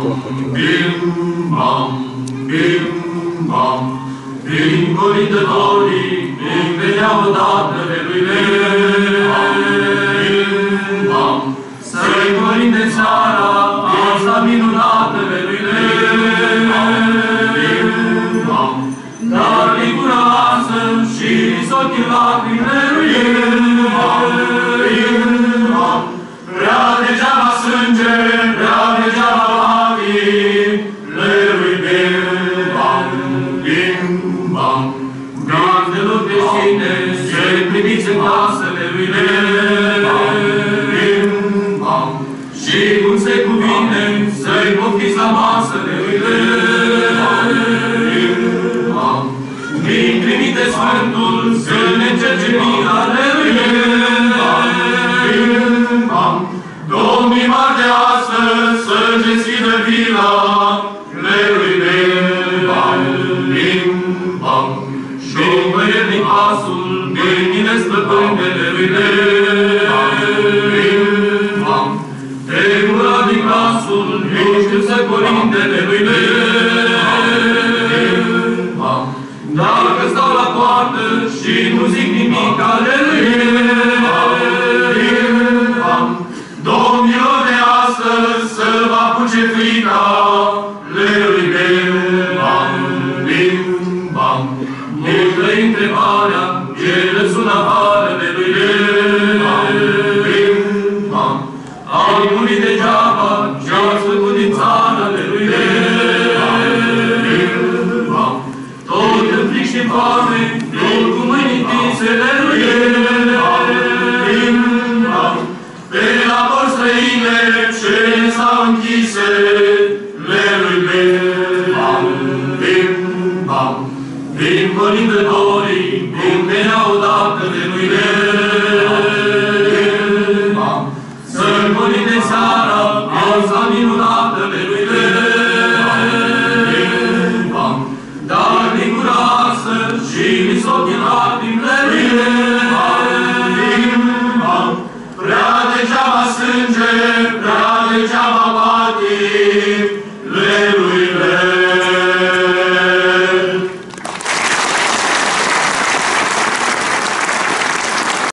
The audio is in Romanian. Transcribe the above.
bim, bam, bim, bam, prin colindătorii îmi veneau odată de lui bim, bam, să-i colinde seara asta minunată de lui bim, bam, dar din gura lasă și ochii lacrimile lui bim, prea degeaba sânge, prea degeaba lacrimi, lui bim, bam, gazdelor creștine, cei primiți în casele lui bim, bam, și cum se cuvine, să-i poftiți la masele lui bim, bam, din trimite Sfântul, să ne încerce milele lui bim, bam, Domnii mari de astăzi să-și deschidă vila lui bim, bam, și văiernic pasul, mâinile stăpânele lui bim, bam, tremura din glasul, nu știu să colindele lui bim, bam, dacă stau la poartă și nu zic nimic ale lui bim, bam, Domnilor de astăzi să vă apuce frica lui bim, bam, multă întrebarea, ele sună afară de lui bim, bam, ai murit degeaba, ce-ați făcut din țara de lui bim, bam, tot în fric și foame, tot cu mâini întinse de lui bim, bam, pe la porți străine ce s-au închise lui bim, bam, prin colindătorii îmi veneau odată de lui bim, bam, să-l colinde seara asta minunată de lui bim, bam, dar din gura asă și din ochii